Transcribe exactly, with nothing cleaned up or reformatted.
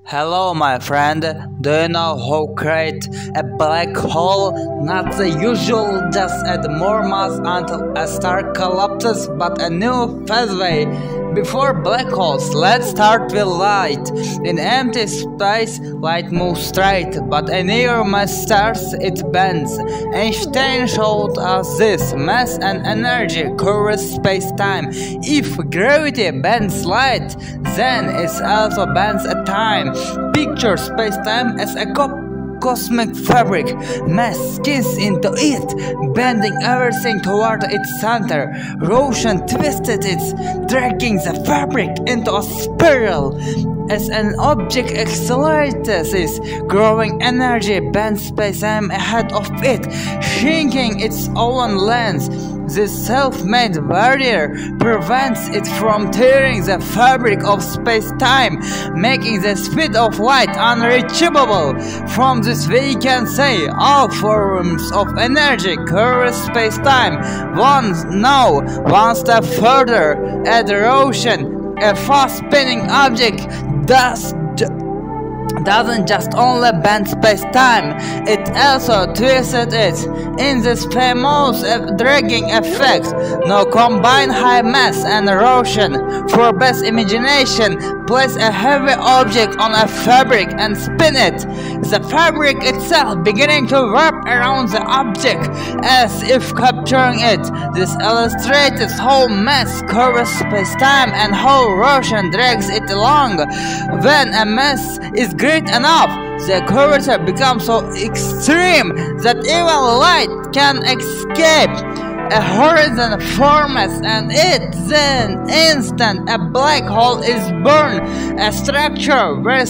Hello my friend, do you know how create a black hole? Not the usual, just add more mass until a star collapses, but a new pathway. Before black holes, let's start with light. In empty space, light moves straight, but in near mass stars it bends. Einstein showed us this: mass and energy curve space-time. If gravity bends light, then it also bends a time. Picture space-time as a co cosmic fabric. Mass skins into it, bending everything toward its center. Motion twisted it, dragging the fabric into a spiral. As an object accelerates its growing energy bends space-time ahead of it, shrinking its own length. This self-made barrier prevents it from tearing the fabric of space-time, making the speed of light unreachable. From this we can say all forms of energy curve space-time. One now, one step further, add motion. A fast-spinning object does doesn't just only bend space-time, it also twisted it. In this famous dragging effect, now combine high mass and motion. For best imagination, place a heavy object on a fabric and spin it. The fabric itself beginning to wrap around the object as if capturing it. This illustrates how mass curves space-time and how motion drags it along. When a mass is great enough, the curvature becomes so extreme that even light can escape. A horizon forms and it then instant a black hole is born, a structure where